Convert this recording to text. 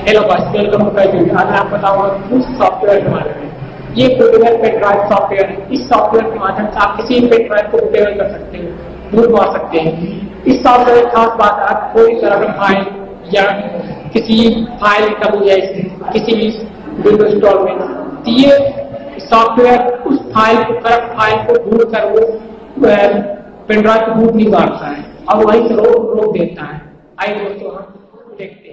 Hello बस, welcome to आज मैं आपको बताऊंगा उस सॉफ्टवेयर के बारे में। ये बूटेबल पेन ड्राइव सॉफ्टवेयर है। इस सॉफ्टवेयर के माध्यम से आप किसी पेन ड्राइव को बूटेबल कर सकते हैं, बूट मार सकते हैं। इस सॉफ्टवेयर की खास बात है, आप कोई तरह का फाइल या किसी फाइल कभी या किसी भी विंडोज इंस्टॉल में, तो ये सॉफ्टवेयर उस फाइल को करप्ट फाइल को ढूंढ कर वो पेन ड्राइव को बूट नहीं मारता है और वहीं से रोक देता है। आइए दोस्तों हम देखते हैं।